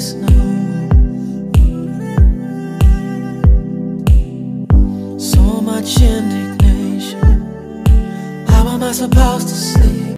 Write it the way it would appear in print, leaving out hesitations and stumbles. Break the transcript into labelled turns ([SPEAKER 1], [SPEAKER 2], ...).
[SPEAKER 1] snow. So much indignation. How am I supposed to sleep?